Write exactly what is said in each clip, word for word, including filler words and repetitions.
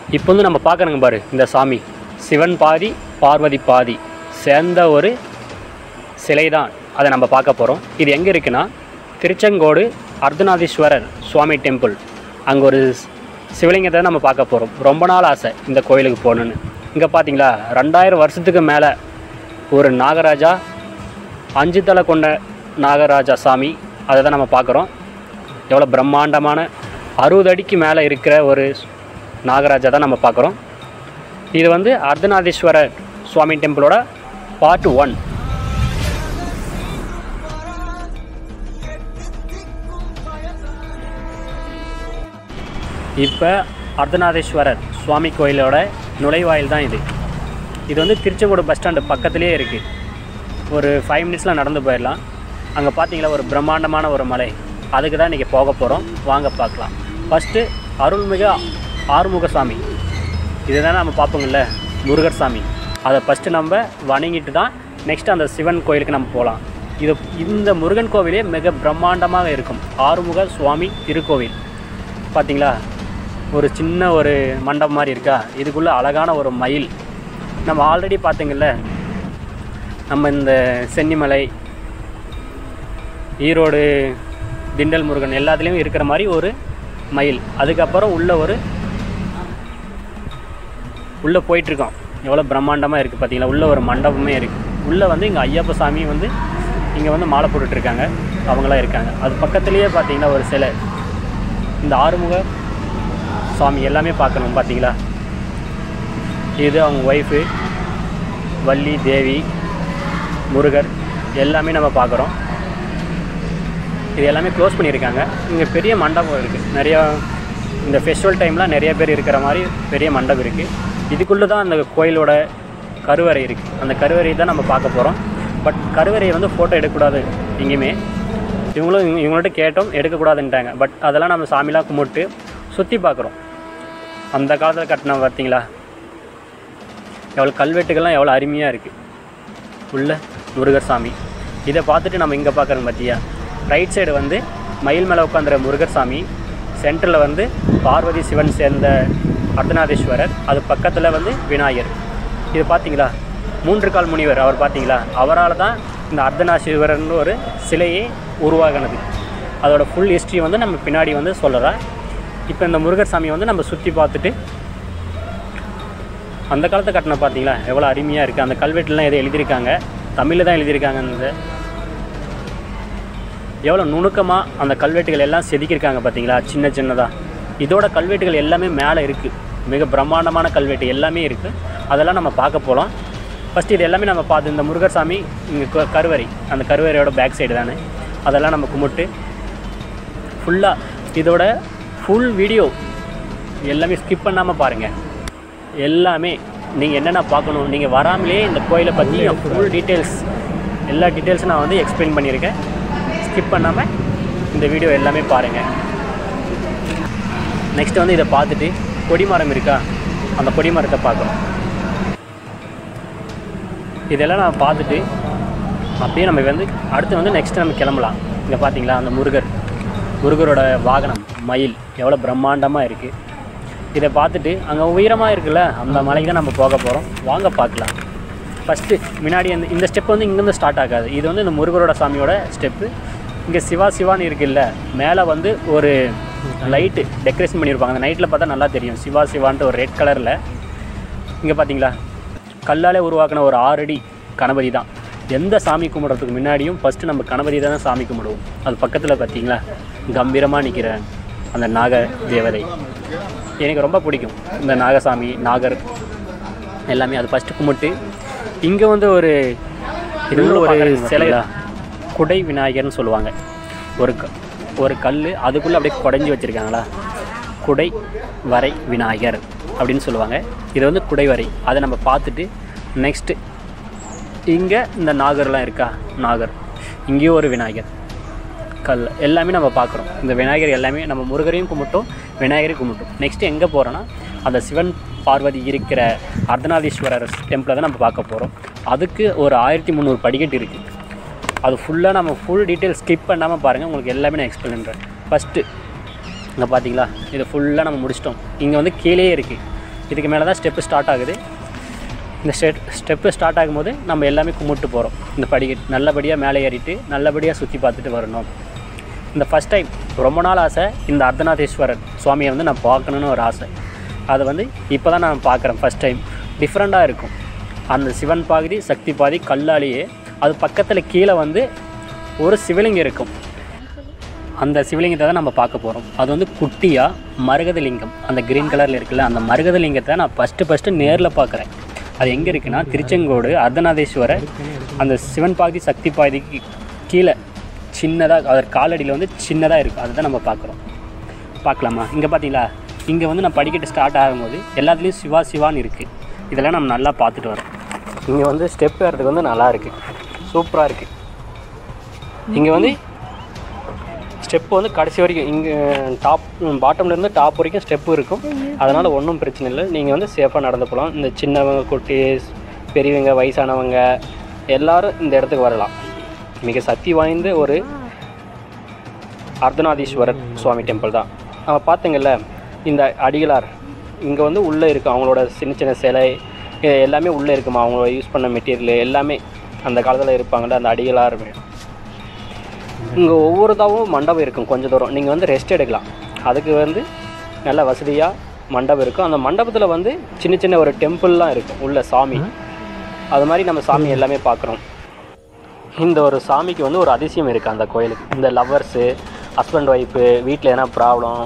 இப்போ வந்து நம்ம பார்க்குறோங்க பாரு, இந்த சாமி சிவன் பாதி பார்வதி பாதி சேர்ந்த ஒரு சிலை தான். அதை நம்ம பார்க்க போகிறோம். இது எங்கே இருக்குன்னா திருச்செங்கோடு அர்த்தநாதீஸ்வரர் சுவாமி டெம்பிள். அங்கே ஒரு சிவலிங்கத்தை நம்ம பார்க்க போகிறோம். ரொம்ப நாள் ஆசை இந்த கோயிலுக்கு போகணுன்னு. இங்கே பார்த்தீங்களா, ரெண்டாயிரம் வருஷத்துக்கு மேலே ஒரு நாகராஜா, அஞ்சு தலை கொண்ட நாகராஜா சாமி, அதை தான் நம்ம பார்க்குறோம். எவ்வளோ பிரம்மாண்டமான அறுபது அடிக்கு மேலே இருக்கிற ஒரு நாகராஜா தான் நம்ம பார்க்குறோம். இது வந்து அர்த்தநாதீஸ்வரர் சுவாமி டெம்பிளோட பார்ட் ஒன். இப்போ அர்த்தநாதீஸ்வரர் சுவாமி கோயிலோட நுழைவாயில் தான் இது. இது வந்து திருச்செங்கோடு பஸ் ஸ்டாண்டு பக்கத்துலேயே இருக்குது. ஒரு ஃபைவ் மினிட்ஸில் நடந்து போயிடலாம். அங்கே பார்த்தீங்களா ஒரு பிரம்மாண்டமான ஒரு மலை, அதுக்கு தான் இன்றைக்கி போக போகிறோம். வாங்க பார்க்கலாம். ஃபஸ்ட்டு அருள்மிகு ஆறுமுக சாமி, இதை தானே நம்ம பார்ப்போங்கள்ல, முருகர் சாமி. அதை ஃபஸ்ட்டு நம்ம வணங்கிட்டு தான் நெக்ஸ்ட்டு அந்த சிவன் கோயிலுக்கு நம்ம போகலாம். இது இந்த முருகன் கோவிலே மிக பிரம்மாண்டமாக இருக்கும். ஆறுமுக சுவாமி திருக்கோவில் பார்த்திங்களா, ஒரு சின்ன ஒரு மண்டபம் மாதிரி இருக்கா. இதுக்குள்ளே அழகான ஒரு மயில். நம்ம ஆல்ரெடி பார்த்திங்கள்ல, நம்ம இந்த சென்னிமலை, ஈரோடு, திண்டல் முருகன் எல்லாத்துலேயும் இருக்கிற மாதிரி ஒரு மயில். அதுக்கப்புறம் உள்ள ஒரு உள்ளே போயிட்டுருக்கோம். எவ்வளோ பிரம்மாண்டமாக இருக்குது பார்த்தீங்களா. உள்ளே ஒரு மண்டபமே இருக்குது. உள்ளே வந்து இங்கே ஐயப்ப சாமி வந்து இங்கே வந்து மாலை போட்டுட்ருக்காங்க, அவங்களாம் இருக்காங்க. அது பக்கத்துலேயே பார்த்தீங்கன்னா ஒரு சிலை. இந்த ஆறுமுக சாமி எல்லாமே பார்க்கணும் பார்த்தீங்களா. இது அவங்க ஒய்ஃபு வள்ளி தேவி, முருகர் எல்லாமே நம்ம பார்க்குறோம். இது எல்லாமே க்ளோஸ் பண்ணியிருக்காங்க. இங்கே பெரிய மண்டபம் இருக்குது. நிறையா இந்த ஃபெஸ்டிவல் டைம்லாம் நிறைய பேர் இருக்கிற மாதிரி பெரிய மண்டபம் இருக்குது. இதுக்குள்ளே தான் அந்த கோயிலோட கருவறை இருக்குது. அந்த கருவறையை தான் நம்ம பார்க்க போகிறோம். பட் கருவறையை வந்து ஃபோட்டோ எடுக்கக்கூடாது எங்கேயுமே. இவங்களும் இவங்கள்ட்ட கேட்டோம், எடுக்கக்கூடாதுன்ட்டாங்க. பட் அதெல்லாம் நம்ம சாமிலாம் கும்பிட்டு சுற்றி பார்க்குறோம். அந்த காலத்தில் கட்டின பார்த்தீங்களா, எவ்வளோ கல்வெட்டுகள்லாம் எவ்வளோ அருமையாக இருக்குது உள்ள முருகர் சாமி. இதை பார்த்துட்டு நம்ம இங்கே பார்க்குறோங்க பார்த்தியா. ரைட் சைடு வந்து மயில் மேலே உட்காந்துற முருகர் சாமி, சென்டரில் வந்து பார்வதி சிவன் சேர்ந்த அர்த்தநாதீஸ்வரர், அது பக்கத்தில் வந்து விநாயகர். இது பார்த்தீங்களா, மூன்று கால் முனிவர் அவர் பார்த்தீங்களா. அவரால் தான் இந்த அர்த்தநாதீஸ்வரர்னு ஒரு சிலையே உருவாகினது. அதோட ஃபுல் ஹிஸ்ட்ரி வந்து நம்ம பின்னாடி வந்து சொல்கிறேன். இப்போ இந்த முருகர் சாமியை வந்து நம்ம சுற்றி பார்த்துட்டு, அந்த காலத்தை கட்டின பார்த்தீங்களா எவ்வளோ அருமையாக இருக்குது. அந்த கல்வெட்டுலாம் எதை எழுதியிருக்காங்க, தமிழில் தான் எழுதியிருக்காங்க. அந்த எவ்வளோ நுணுக்கமாக அந்த கல்வெட்டுகள் எல்லாம் செதுக்கியிருக்காங்க பார்த்தீங்களா, சின்ன சின்னதாக. இதோட கல்வெட்டுகள் எல்லாமே மேலே இருக்குது. மிக பிரம்மாண்டமான கல்வெட்டு எல்லாமே இருக்குது. அதெல்லாம் நம்ம பார்க்க போகலாம். ஃபஸ்ட்டு இது எல்லாமே நம்ம பார்த்து, இந்த முருகர் சாமி இங்கே கருவறை, அந்த கருவறையோட பேக் சைடு தானே, அதெல்லாம் நம்ம கும்பிட்டு ஃபுல்லாக இதோட ஃபுல் வீடியோ எல்லாமே ஸ்கிப் பண்ணாமல் பாருங்கள். எல்லாமே நீங்கள் என்னென்ன பார்க்கணும், நீங்கள் வராமலே இந்த கோயிலை பற்றி ஃபுல் டீட்டெயில்ஸ், எல்லா டீட்டெயில்ஸும் நான் வந்து எக்ஸ்பிளைன் பண்ணியிருக்கேன். ஸ்கிப் பண்ணாமல் இந்த வீடியோ எல்லாமே பாருங்கள். நெக்ஸ்ட்டு வந்து இதை பார்த்துட்டு கொடிமரம் இருக்கா, அந்த கொடிமரத்தை பார்க்கணும். இதெல்லாம் நான் பார்த்துட்டு அப்படியே நம்ம வந்து அடுத்து வந்து நெக்ஸ்ட்டு நம்ம கிளம்பலாம். இங்கே பார்த்தீங்களா அந்த முருகர், முருகரோட வாகனம் மயில் எவ்வளோ பிரம்மாண்டமாக இருக்குது. இதை பார்த்துட்டு அங்கே உயரமாக இருக்குல்ல, அந்த மலைக்கு தான் நம்ம போக போகிறோம். வாங்க பார்க்கலாம். ஃபஸ்ட்டு முன்னாடி அந்த இந்த ஸ்டெப் வந்து இங்கேருந்து ஸ்டார்ட் ஆகாது. இது வந்து இந்த முருகரோட சாமியோட ஸ்டெப்பு. இங்கே சிவா சிவான்னு இருக்குல்ல, மேலே வந்து ஒரு லைட்டு டெக்கரேஷன் பண்ணியிருப்பாங்க. அந்த நைட்டில் பார்த்தா நல்லா தெரியும். சிவா சிவான்ட்டு ஒரு ரெட் கலரில். இங்கே பார்த்தீங்களா கல்லாலே உருவாக்கின ஒரு ஆறடி கணபதி தான். எந்த சாமி கும்பிட்றதுக்கு முன்னாடியும் ஃபஸ்ட்டு நம்ம கணபதி தான் சாமி கும்பிடுவோம். அது பக்கத்தில் பார்த்தீங்களா கம்பீரமாக நிற்கிற அந்த நாக தேவதை எனக்கு ரொம்ப பிடிக்கும். இந்த நாகசாமி, நாகர் எல்லாமே அது ஃபஸ்ட்டு கும்பிட்டு, இங்கே வந்து ஒரு இது ஒரு சிலையா குடை விநாயகர்னு சொல்லுவாங்க. ஒரு க ஒரு கல் அதுக்குள்ளே அப்படியே குடைஞ்சி வச்சுருக்காங்களா, குடை வரை விநாயகர் அப்படின்னு சொல்லுவாங்க. இது வந்து குடைவரை. அதை நம்ம பார்த்துட்டு நெக்ஸ்ட்டு இங்கே இந்த நாகர்லாம் இருக்கா, நாகர், இங்கேயும் ஒரு விநாயகர் கல் எல்லாமே நம்ம பார்க்குறோம். இந்த விநாயகர் எல்லாமே நம்ம முருகரையும் கும்பிட்டோம், விநாயகரையும் கும்பிட்டோம். நெக்ஸ்ட்டு எங்கே போகிறோன்னா அந்த சிவன் பார்வதி இருக்கிற அர்த்தநாதீஸ்வரர் டெம்பிளை தான் நம்ம பார்க்க போகிறோம். அதுக்கு ஒரு ஆயிரத்தி முந்நூறு படிக்கட்டு இருக்குது. அது ஃபுல்லாக நம்ம ஃபுல் டீட்டெயில் ஸ்கிப் பண்ணாமல் பாருங்கள். உங்களுக்கு எல்லாமே நான் எக்ஸ்பிளைன் பண்ணுறேன். ஃபஸ்ட்டு இங்கே பார்த்தீங்களா, இதை ஃபுல்லாக நம்ம முடிச்சிட்டோம். இங்கே வந்து கீழே இருக்குது இதுக்கு மேலே தான் ஸ்டெப்பு ஸ்டார்ட் ஆகுது. இந்த ஸ்டெப் ஸ்டெப்பு ஸ்டார்ட் ஆகும்போது நம்ம எல்லாமே கும்பிட்டு போகிறோம். இந்த படிக்கட்டு நல்லபடியாக மேலே ஏறிட்டு நல்லபடியாக சுற்றி பார்த்துட்டு வரணும். இந்த ஃபஸ்ட் டைம் ரொம்ப நாள் ஆசை இந்த அர்த்தநாதீஸ்வரர் சுவாமியை வந்து நான் பார்க்கணுன்னு ஒரு ஆசை. அதை வந்து இப்போ தான் நான் பார்க்குறேன் ஃபஸ்ட் டைம். டிஃப்ரெண்ட்டாக இருக்கும். அந்த சிவன் பாதி சக்தி பாதி கல்லாலேயே அது பக்கத்தில் கீழே வந்து ஒரு சிவலிங்கம் இருக்கும். அந்த சிவலிங்கத்தை தான் நம்ம பார்க்க போகிறோம். அது வந்து குட்டியாக மரகத லிங்கம், அந்த க்ரீன் கலரில் இருக்குல்ல, அந்த மரகத லிங்கத்தை நான் ஃபஸ்ட்டு ஃபஸ்ட்டு நேரில் பார்க்குறேன். அது எங்கே இருக்குன்னா திருச்செங்கோடு அர்த்தநாதீஸ்வரர் அந்த சிவன் பாதி சக்தி பாதிக்கு கீழே சின்னதாக அவர் காலடியில் வந்து சின்னதாக இருக்கும். அதை தான் நம்ம பார்க்குறோம். பார்க்கலாமா? இங்கே பார்த்தீங்களா, இங்கே வந்து நான் படிக்கட்டு ஸ்டார்ட் ஆகும்போது எல்லாத்துலேயும் சிவா சிவான்னு இருக்குது. இதெல்லாம் நம்ம நல்லா பார்த்துட்டு வரோம். இங்கே வந்து ஸ்டெப் ஏறதுக்கு வந்து நல்லா இருக்குது, சூப்பராக இருக்குது. இங்கே வந்து ஸ்டெப்பு வந்து கடைசி வரைக்கும் இங்கே டாப் பாட்டம்லேருந்து டாப் வரைக்கும் ஸ்டெப்பு இருக்கும். அதனால் ஒன்றும் பிரச்சனை இல்லை. நீங்கள் வந்து சேஃபாக நடந்து போகலாம். இந்த சின்னவங்க குட்டீஸ் பெரியவங்க வயசானவங்க எல்லோரும் இந்த இடத்துக்கு வரலாம். மிக சக்தி வாய்ந்த ஒரு அர்த்தநாதீஸ்வரர் சுவாமி டெம்பிள் தான். நம்ம பார்த்தீங்கல்ல இந்த அடிகளார் இங்கே வந்து உள்ளே இருக்குது. அவங்களோட சின்ன சின்ன சிலை எல்லாமே உள்ளே இருக்குமா, அவங்களோட யூஸ் பண்ண மெட்டீரியல் எல்லாமே அந்த காலத்தில் இருப்பாங்கள்ல அந்த அடிகளார். இங்கே ஒவ்வொருதாவும் மண்டபம் இருக்கும். கொஞ்சம் தூரம் நீங்கள் வந்து ரெஸ்ட் எடுக்கலாம். அதுக்கு வந்து நல்ல வசதியாக மண்டபம் இருக்கும். அந்த மண்டபத்தில் வந்து சின்ன சின்ன ஒரு டெம்பிள்லாம் இருக்கும் உள்ள சாமி. அது மாதிரி நம்ம சாமி எல்லாமே பார்க்குறோம். இந்த ஒரு சாமிக்கு வந்து ஒரு அதிசயம் இருக்குது அந்த கோயிலுக்கு. இந்த லவ்வர்ஸு ஹஸ்பண்ட் ஒய்ஃபு வீட்டில் எதனா ப்ராப்ளம்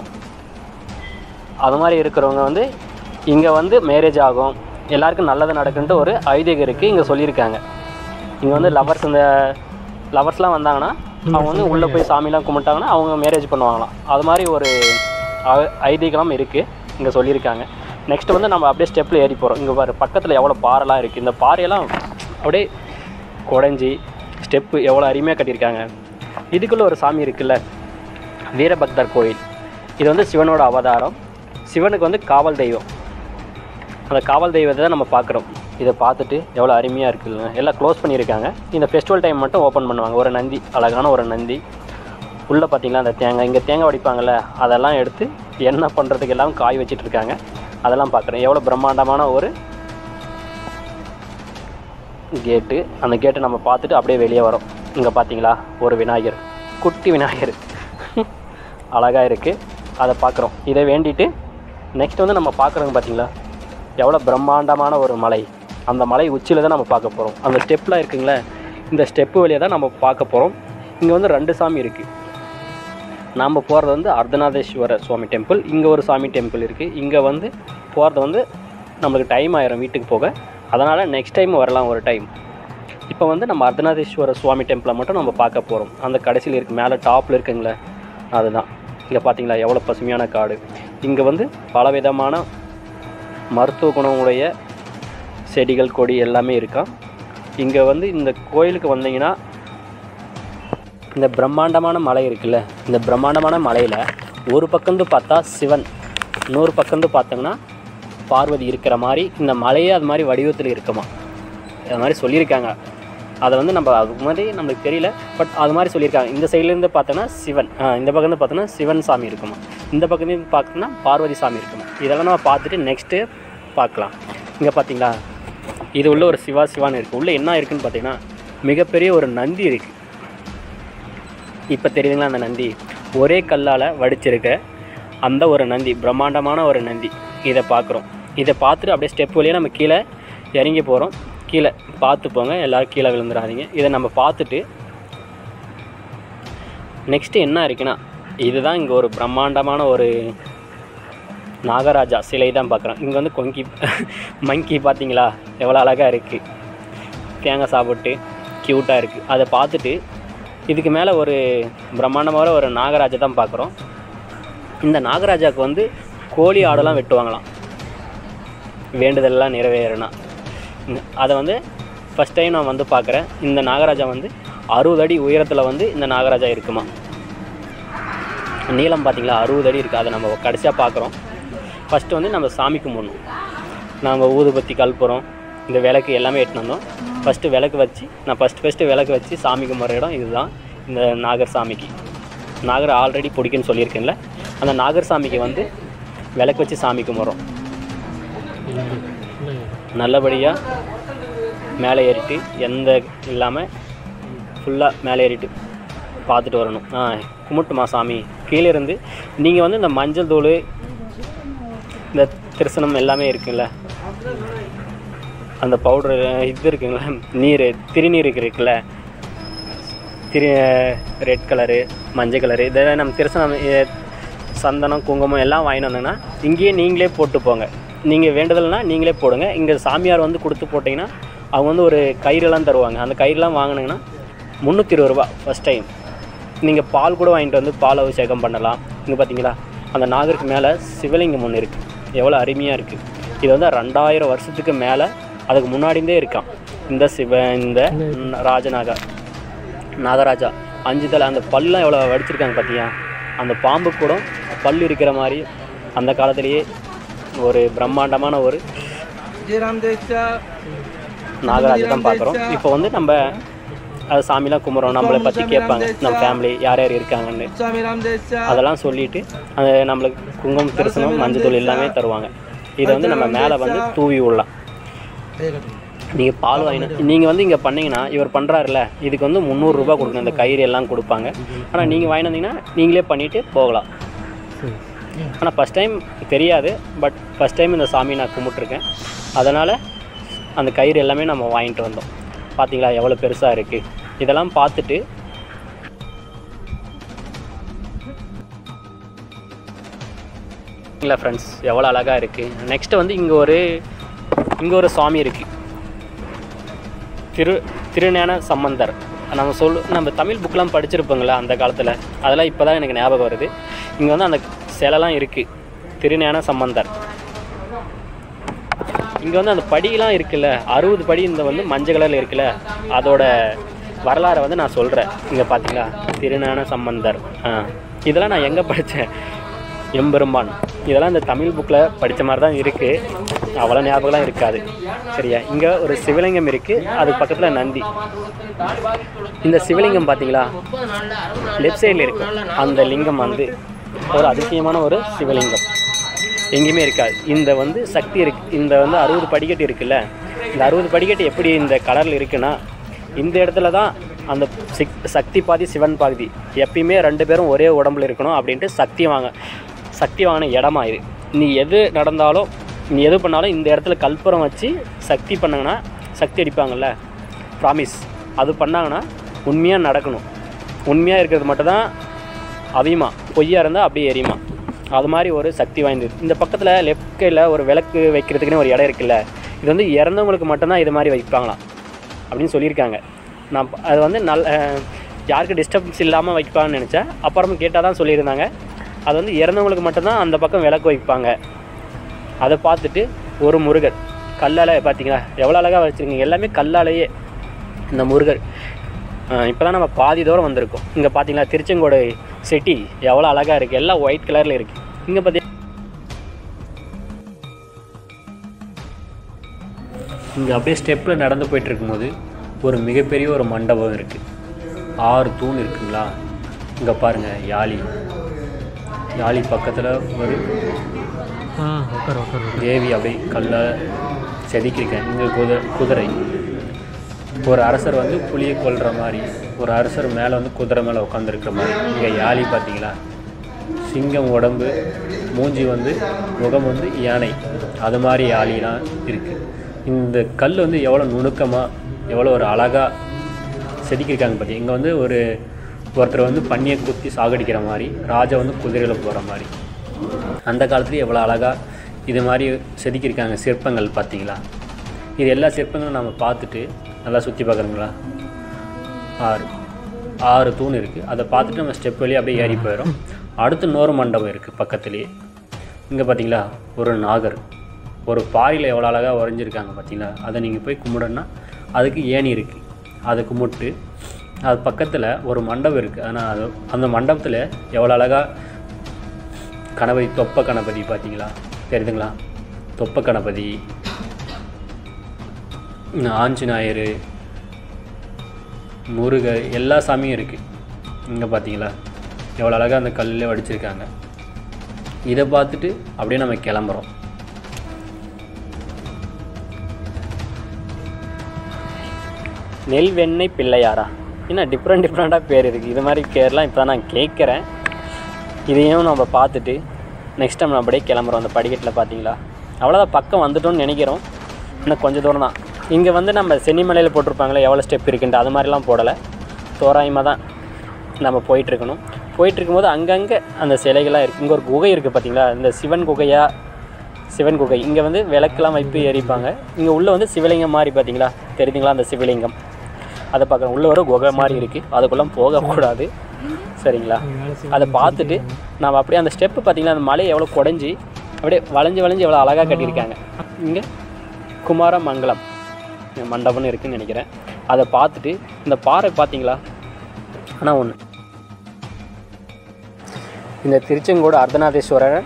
அது மாதிரி இருக்கிறவங்க வந்து இங்கே வந்து மேரேஜ் ஆகும், எல்லாருக்கும் நல்லது நடக்குன்ட்டு ஒரு ஐதீகம் இருக்குது. இங்கே சொல்லியிருக்காங்க. இங்கே வந்து லவ்வர்ஸ் இந்த லவ்வர்ஸ்லாம் வந்தாங்கன்னா அவங்க வந்து உள்ளே போய் சாமிலாம் கும்பிட்டாங்கன்னா அவங்க மேரேஜ் பண்ணுவாங்களாம். அது மாதிரி ஒரு ஐதீகம் இருக்குது இங்கே சொல்லியிருக்காங்க. நெக்ஸ்ட்டு வந்து நம்ம அப்படியே ஸ்டெப்பில் ஏறி போகிறோம். இங்கே பாரு பக்கத்தில் எவ்வளோ பாறைலாம் இருக்குது. இந்த பாறையெல்லாம் அப்படியே குடஞ்சி ஸ்டெப்பு எவ்வளோ அருமையாக கட்டியிருக்காங்க. இதுக்குள்ளே ஒரு சாமி இருக்குல்ல, வீரபக்தர் கோயில். இது வந்து சிவனோட அவதாரம். சிவனுக்கு வந்து காவல் தெய்வம். அந்த காவல் தெய்வத்தை தான் நம்ம பார்க்குறோம். இதை பார்த்துட்டு எவ்வளோ அருமையாக இருக்குல்ல. எல்லாம் க்ளோஸ் பண்ணியிருக்காங்க. இந்த ஃபெஸ்டிவல் டைம் மட்டும் ஓப்பன் பண்ணுவாங்க. ஒரு நந்தி, அழகான ஒரு நந்தி உள்ளே பார்த்தீங்களா. அந்த தேங்காய் இங்கே தேங்காய் உடைப்பாங்கள்ல, அதெல்லாம் எடுத்து என்ன பண்ணுறதுக்கு எல்லாம் காய் வச்சிட்ருக்காங்க. அதெல்லாம் பார்க்குறேன். எவ்வளோ பிரம்மாண்டமான ஒரு கேட்டு. அந்த கேட்டை நம்ம பார்த்துட்டு அப்படியே வெளியே வரோம். இங்கே பார்த்தீங்களா ஒரு விநாயகர், குட்டி விநாயகர் அழகாக இருக்குது. அதை பார்க்குறோம். இதை வேண்டிட்டு நெக்ஸ்ட் வந்து நம்ம பார்க்குறோங்க பார்த்தீங்களா எவ்வளோ பிரம்மாண்டமான ஒரு மலை. அந்த மலை உச்சியில் தான் நம்ம பார்க்க போகிறோம். அந்த ஸ்டெப்லாம் இருக்குங்களே, இந்த ஸ்டெப்பு வழியாக தான் நம்ம பார்க்க போகிறோம். இங்கே வந்து ரெண்டு சாமி இருக்குது. நாம் போகிறது வந்து அர்த்தநாதீஸ்வரர் சுவாமி டெம்பிள். இங்கே ஒரு சாமி டெம்பிள் இருக்குது. இங்கே வந்து போகிறது வந்து நம்மளுக்கு டைம் ஆயிரும் வீட்டுக்கு போக. அதனால் நெக்ஸ்ட் டைம் வரலாம் ஒரு டைம். இப்போ வந்து நம்ம அர்த்தநாதீஸ்வரர் சுவாமி டெம்பிளை மட்டும் நம்ம பார்க்க போகிறோம். அந்த கடைசியில் இருக்குது, மேலே டாப்பில் இருக்குங்களே அதுதான். இங்கே பார்த்தீங்களா எவ்வளோ பசுமையான காடு. இங்கே வந்து பலவிதமான மருத்துவ குணமுடைய செடிகள் கொடி எல்லாமே இருக்கா. இங்கே வந்து இந்த கோயிலுக்கு வந்தீங்கன்னா இந்த பிரம்மாண்டமான மலை இருக்குல்ல, இந்த பிரம்மாண்டமான மலையில் ஒரு பக்கந்து பார்த்தா சிவன், இன்னொரு பக்கந்து பார்த்தோம்னா பார்வதி இருக்கிற மாதிரி இந்த மலையே அது மாதிரி வடிவத்தில் இருக்குமா. அது மாதிரி சொல்லியிருக்காங்க. அதை வந்து நம்ம அதுக்கு மாதிரி நம்மளுக்கு தெரியல, பட் அது மாதிரி சொல்லியிருக்காங்க. இந்த சைட்லேருந்து பார்த்தோன்னா சிவன், இந்த பக்கம் பார்த்தோன்னா சிவன் சாமி இருக்குமா, இந்த பக்கத்துலேருந்து பார்த்தோன்னா பார்வதி சாமி இருக்குமா. இதெல்லாம் நம்ம பார்த்துட்டு நெக்ஸ்ட்டு பார்க்கலாம். இங்கே பார்த்தீங்களா இது உள்ள ஒரு சிவா சிவான்னு இருக்குது. உள்ளே என்ன இருக்குதுன்னு பார்த்தீங்கன்னா மிகப்பெரிய ஒரு நந்தி இருக்குது. இப்போ தெரியுதுங்களா அந்த நந்தி ஒரே கல்லால் வடிச்சிருக்க அந்த ஒரு நந்தி, பிரம்மாண்டமான ஒரு நந்தி. இதை பார்க்குறோம். இதை பார்த்துட்டு அப்படியே ஸ்டெப் வழியாக நம்ம கீழே இறங்கி போகிறோம். கீழே பார்த்து போங்க, எல்லோரும் கீழே விழுந்துடாதீங்க. இதை நம்ம பார்த்துட்டு நெக்ஸ்ட்டு என்ன இருக்குன்னா இதுதான் இங்கே ஒரு பிரம்மாண்டமான ஒரு நாகராஜா சிலை தான் பார்க்குறோம். இங்கே வந்து கொங்கி மங்கி பார்த்தீங்களா எவ்வளோ அழகாக இருக்குது, தேங்காய் சாப்பிட்டு க்யூட்டாக இருக்குது. அதை பார்த்துட்டு இதுக்கு மேலே ஒரு பிரம்மாண்டமான ஒரு நாகராஜா தான் பார்க்குறோம். இந்த நாகராஜாவுக்கு வந்து கோழி ஆடெல்லாம் வெட்டுவாங்களாம் வேண்டுதலெல்லாம் நிறைவேறினா. அதை வந்து ஃபஸ்ட் டைம் நான் வந்து பார்க்குறேன். இந்த நாகராஜா வந்து அறுபது அடி உயரத்தில் வந்து இந்த நாகராஜா இருக்குமா. நீளம் பார்த்திங்களா அறுபது அடி இருக்குது. அதை நம்ம கடைசியாக பார்க்குறோம். ஃபஸ்ட்டு வந்து நம்ம சாமி கும்பிடணும். நம்ம ஊதுபத்தி கற்பூரம் இந்த விளக்கு எல்லாமே எட்டுன்னு வந்தோம். ஃபஸ்ட்டு விளக்கு வச்சு நான் ஃபஸ்ட்டு ஃபஸ்ட்டு விளக்கு வச்சு சாமி கும்பிட்ற இடம் இதுதான். இந்த நாகர் சாமிக்கு நாகர் ஆல்ரெடி பிடிக்குன்னு சொல்லியிருக்கேன்ல, அந்த நாகர் சாமிக்கு வந்து விளக்கு வச்சு சாமி கும்பிட்றோம். நல்லபடியாக மேலே ஏறிட்டு எந்த இல்லாமல் ஃபுல்லாக மேலே ஏறிட்டு பார்த்துட்டு வரணும். ஆ கும்பிட்டுமா சாமி கீழே இருந்து நீங்கள் வந்து இந்த மஞ்சள் தூள் இந்த திருசனம் எல்லாமே இருக்குல்ல, அந்த பவுட்ரு இது இருக்குங்களா, நீர் திருநீர் இருக்குல்ல, திரு ரெட் கலரு மஞ்சள் கலரு இதெல்லாம் நம்ம திருசனம் சந்தனம் குங்குமம் எல்லாம் வாங்கிட்டு வந்தோங்கன்னா இங்கேயே நீங்களே போட்டு போங்க. நீங்கள் வேண்டுதல்னால் நீங்களே போடுங்க. இங்கே சாமியார் வந்து கொடுத்து போட்டிங்கன்னா அவங்க வந்து ஒரு கயிறுலாம் தருவாங்க. அந்த கயிறுலாம் வாங்கினீங்கன்னா முந்நூற்றி இருபது ரூபா ஃபஸ்ட் டைம். நீங்கள் பால் கூட வாங்கிட்டு வந்து பால் அபிஷேகம் பண்ணலாம். இங்கே பார்த்தீங்களா அந்த நாகருக்கு மேலே சிவலிங்கம் ஒன்று இருக்குது, எவ்வளோ அருமையாக இருக்குது. இது வந்து ரெண்டாயிரம் வருஷத்துக்கு மேலே அதுக்கு முன்னாடிந்தே இருக்கான் இந்த சிவ இந்த ராஜநாக நாகராஜா. அஞ்சு தலை அந்த பல்லாம் எவ்வளோ வடிச்சிருக்காங்க பார்த்தியா, அந்த பாம்பு கூட பல் இருக்கிற மாதிரி அந்த காலத்திலேயே ஒரு பிரம்மாண்டமான ஒரு நாகராஜா தான் பார்க்குறோம். இப்போ வந்து நம்ம அது சாமிலாம் கும்பிட்றோம், நம்மளை பற்றி கேட்பாங்க, நம்ம ஃபேமிலி யார் யார் இருக்காங்கன்னு அதெல்லாம் சொல்லிவிட்டு அது நம்மளுக்கு குங்குமம் திருசனம் மஞ்சள் தூள் எல்லாமே தருவாங்க. இதை வந்து நம்ம மேலே வந்து தூவி விடலாம். நீங்கள் பால் வாங்கினா நீங்கள் வந்து இங்கே பண்ணிங்கன்னா இவர் பண்ணுறாருல இதுக்கு வந்து முந்நூறுரூபா கொடுக்கணும், இந்த கயிறு எல்லாம் கொடுப்பாங்க. ஆனால் நீங்கள் வாங்கிட்டு வந்தீங்கன்னா நீங்களே பண்ணிவிட்டு போகலாம். ஆனால் ஃபஸ்ட் டைம் தெரியாது, பட் ஃபஸ்ட் டைம் இந்த சாமி நான் கும்பிட்ருக்கேன். அதனால் அந்த கயிறு எல்லாமே நம்ம வாங்கிட்டு வந்தோம். பார்த்தீங்களா எவ்வளோ பெருசாக இருக்குது. இதெல்லாம் பார்த்துட்டு இல்லை ஃப்ரெண்ட்ஸ் எவ்வளோ அழகாக இருக்குது. நெக்ஸ்ட்டு வந்து இங்கே ஒரு இங்கே ஒரு சாமி இருக்குது, திரு திருஞான சம்பந்தர். நம்ம சொல் நம்ம தமிழ் புக்கெலாம் படிச்சிருப்போங்களா அந்த காலத்தில், அதெல்லாம் இப்போ தான் எனக்கு ஞாபகம் வருது. இங்கே வந்து அந்த சிலைலாம் இருக்குது, திருஞான சம்பந்தர். இங்கே வந்து அந்த படியெலாம் இருக்குல்ல, அறுபது படி இந்த வந்து மஞ்சள் கலரில் இருக்குல்ல, அதோட வரலாறை வந்து நான் சொல்கிறேன். இங்கே பார்த்தீங்களா திருஞான சம்பந்தர். ஆ இதெல்லாம் நான் எங்கே படித்தேன், எம்பெருமான். இதெல்லாம் இந்த தமிழ் புக்கில் படித்த மாதிரி தான் இருக்குது, அவ்வளோ ஞாபகம்லாம் இருக்காது சரியா. இங்கே ஒரு சிவலிங்கம் இருக்குது, அதுக்கு பக்கத்தில் நந்தி. இந்த சிவலிங்கம் பார்த்தீங்களா லெஃப்ட் சைடில் இருக்குது. அந்த லிங்கம் வந்து ஒரு அதிசயமான ஒரு சிவலிங்கம், எங்கேயுமே இருக்காது. இந்த வந்து சக்தி இருக்குது. இந்த வந்து அறுபது படிக்கட்டு இருக்குல்ல, இந்த அறுபது படிக்கட்டு எப்படி இந்த கலரில் இருக்குன்னா இந்த இடத்துல தான் அந்த சிக் சக்தி பாதி சிவன் பாதி, எப்பயுமே ரெண்டு பேரும் ஒரே உடம்புல இருக்கணும் அப்படின்ட்டு சக்தி வாங்க சக்தி வாங்கின இடமா இது. நீ எது நடந்தாலும் நீ எது பண்ணாலும் இந்த இடத்துல கல்புரம் வச்சு சக்தி பண்ணாங்கன்னா சக்தி அடிப்பாங்கள்ல, ப்ராமிஸ் அது பண்ணாங்கன்னா உண்மையாக நடக்கணும். உண்மையாக இருக்கிறது மட்டும்தான் அவியுமா, பொய்யா இருந்தால் அப்படியே எரியுமா. அது மாதிரி ஒரு சக்தி வாய்ந்தது. இந்த பக்கத்தில் லெஃப்ட் கையில் ஒரு விளக்கு வைக்கிறதுக்குன்னு ஒரு இடம் இருக்குல்ல, இது வந்து இறந்தவங்களுக்கு மட்டும்தான் இது மாதிரி வைப்பாங்களாம் அப்படின்னு சொல்லியிருக்காங்க. நான் அது வந்து நல் யாருக்கு டிஸ்டர்பன்ஸ் இல்லாமல் வைப்பாங்கன்னு நினச்சேன். அப்புறமா கேட்டால் தான் சொல்லியிருந்தாங்க அது வந்து இறந்தவங்களுக்கு மட்டும்தான் அந்த பக்கம் விளக்கு வைப்பாங்க. அதை பார்த்துட்டு ஒரு முருகர் கல்லால் பார்த்தீங்களா எவ்வளோ அழகாக வச்சுருக்கீங்க, எல்லாமே கல்லாலேயே இந்த முருகர். இப்போ தான் நம்ம பாதி தூரம் வந்திருக்கோம். இங்கே பார்த்தீங்களா திருச்செங்கோடு சிட்டி எவ்வளோ அழகாக இருக்குது, எல்லாம் ஒயிட் கலரில் இருக்குது. இங்கே பார்த்தி இங்கே அப்படியே ஸ்டெப்பில் நடந்து போயிட்டு இருக்கும்போது ஒரு மிகப்பெரிய ஒரு மண்டபம் இருக்குது, ஆறு தூண் இருக்குங்களா. இங்கே பாருங்கள் யாழி, யாழி பக்கத்தில் ஒரு தேவி அப்படியே கல்லை செதுக்கியிருக்கேன். இங்கே குதிரை குதிரை ஒரு அரசர் வந்து புளியை கொல்கிற மாதிரி, ஒரு அரசர் மேலே வந்து குதிரை மேலே உட்காந்துருக்கிற மாதிரி. இங்கே யாழி பார்த்தீங்களா, சிங்கம் உடம்பு, மூஞ்சி வந்து முகம் வந்து யானை, அது மாதிரி யாழிலாம் இருக்குது. இந்த கல் வந்து எவ்வளோ நுணுக்கமாக எவ்வளோ ஒரு அழகாக செதுக்கியிருக்காங்க பார்த்தி. இங்கே வந்து ஒரு ஒருத்தர் வந்து பண்ணியை குத்தி சாகடிக்கிற மாதிரி, ராஜா வந்து குதிரையில் போகிற மாதிரி, அந்த காலத்துலேயும் எவ்வளோ அழகாக இது மாதிரி செதுக்கியிருக்காங்க சிற்பங்கள் பார்த்தீங்களா. இது எல்லா சிற்பங்களும் நம்ம பார்த்துட்டு நல்லா சுற்றி பார்க்குறோங்களா. ஆறு ஆறு தூண் இருக்குது, அதை பார்த்துட்டு நம்ம ஸ்டெப் வழியாக அப்படியே ஏறி போயிடும். அடுத்து இன்னொரு மண்டபம் இருக்குது பக்கத்துலேயே. இங்கே பார்த்தீங்களா ஒரு நாகர், ஒரு பாறையில் எவ்வளோ அழகாக உறைஞ்சிருக்காங்க பார்த்தீங்களா. அதை நீங்கள் போய் கும்பிடணுன்னா அதுக்கு ஏணி இருக்குது, அதை கும்பிட்டு அது பக்கத்தில் ஒரு மண்டபம் இருக்குது. ஆனால் அது அந்த மண்டபத்தில் எவ்வளோ அழகாக கணபதி, தொப்ப கணபதி பார்த்தீங்களா, தெரியுதுங்களா, தொப்ப கணபதி, ஆஞ்சநாயர், முருகர், எல்லா சாமியும் இருக்குது. இங்கே பார்த்தீங்களா எவ்வளோ அழகாக அந்த கல்லில் வடிச்சிருக்காங்க. இதை பார்த்துட்டு அப்படியே நம்ம கிளம்புறோம். நெல்வெண்ணெய் பிள்ளையாரா? என்ன டிஃப்ரெண்ட் டிஃப்ரெண்ட்டாக பேர் இருக்குது. இது மாதிரி பேர்லாம் இப்போ தான் நான் கேட்குறேன். இதையும் நம்ம பார்த்துட்டு நெக்ஸ்ட் டைம் நம்ம அப்படியே கிளம்புறோம். அந்த படிக்கட்டில் பார்த்தீங்களா, அவ்வளோதான், பக்கம் வந்துட்டோம்னு நினைக்கிறோம். இன்னும் கொஞ்சம் தூரம் தான். இங்கே வந்து நம்ம சென்னிமலையில் போட்டிருப்பாங்களே எவ்வளோ ஸ்டெப் இருக்குன்ட்டு, அது மாதிரிலாம் போடலை. தோராயமாக தான் நம்ம போயிட்டுருக்கணும். போயிட்டுருக்கும்போது அங்கங்கே அந்த சிலைகள்லாம் இருக்குது. இங்கே ஒரு குகை இருக்குது பார்த்தீங்களா, இந்த சிவன் குகையா, சிவன் குகை. இங்கே வந்து விளக்கெல்லாம் வைப்பு எரிப்பாங்க. இங்கே உள்ளே வந்து சிவலிங்கம் மாதிரி பார்த்தீங்களா, தெரியுதுங்களா, அந்த சிவலிங்கம் அதை பார்க்குறோம். உள்ளே வர குகை மாதிரி இருக்குது, அதுக்குள்ளே போகக்கூடாது சரிங்களா. அதை பார்த்துட்டு நம்ம அப்படியே அந்த ஸ்டெப்பு பார்த்தீங்களா, அந்த மலையை எவ்வளோ குடஞ்சி அப்படியே வளைஞ்சி வளைஞ்சி எவ்வளோ அழகாக கட்டியிருக்காங்க. இங்கே குமாரமங்கலம் மண்டபம்னு இருக்குதுன்னு நினைக்கிறேன். அதை பார்த்துட்டு இந்த பாறை பார்த்தீங்களா. ஆனால் ஒன்று, இந்த திருச்செங்கோடு அர்த்தநாதீஸ்வரர்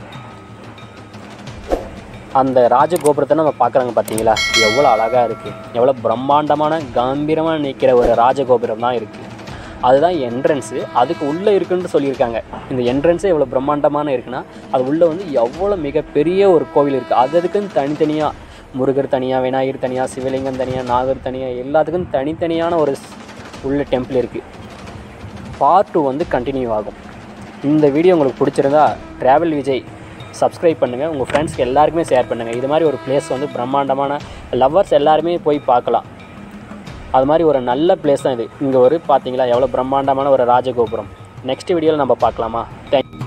அந்த ராஜகோபுரத்தை நம்ம பார்க்குறாங்க பார்த்தீங்களா, எவ்வளோ அழகாக இருக்குது, எவ்வளோ பிரம்மாண்டமான கம்பீரமாக நிற்கிற ஒரு ராஜகோபுரம் தான் இருக்குது. அதுதான் என்ட்ரன்ஸு. அதுக்கு உள்ளே இருக்குன்னு சொல்லியிருக்காங்க. இந்த என்ட்ரன்ஸே எவ்வளோ பிரம்மாண்டமான இருக்குன்னா, அது உள்ளே வந்து எவ்வளோ மிகப்பெரிய ஒரு கோவில் இருக்குது. அது அதுக்குன்னு தனித்தனியாக முருகர் தனியாக, விநாயகர் தனியாக, சிவலிங்கம் தனியாக, நாகர் தனியாக, எல்லாத்துக்கும் தனித்தனியான ஒரு உள்ள டெம்பிள் இருக்குது. பார்ட் டூ வந்து கண்டினியூ ஆகும். இந்த வீடியோ உங்களுக்கு பிடிச்சிருந்தா ட்ராவல் விஜய் சப்ஸ்கிரைப் பண்ணுங்கள், உங்கள் ஃப்ரெண்ட்ஸ்க்கு எல்லாருக்குமே ஷேர் பண்ணுங்கள். இது மாதிரி ஒரு பிளேஸ் வந்து பிரம்மாண்டமான லவ்வர்ஸ் எல்லாருமே போய் பார்க்கலாம். அது மாதிரி ஒரு நல்ல பிளேஸ் தான் இது. இங்கே ஒரு பார்த்தீங்களா எவ்வளோ பிரம்மாண்டமான ஒரு ராஜகோபுரம். நெக்ஸ்ட் வீடியோவில் நம்ம பார்க்கலாமா? தேங்க்